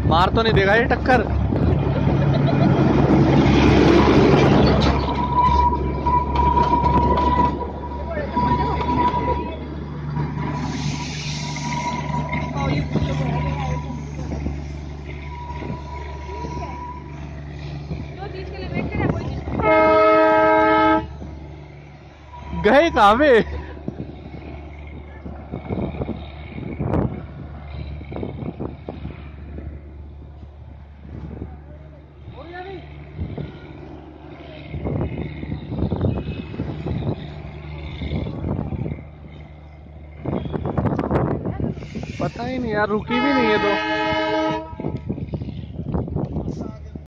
मार तो नहीं देगा ये टक्कर? गए कहाँ पे? पता ही नहीं यार, रुकी भी नहीं है तो।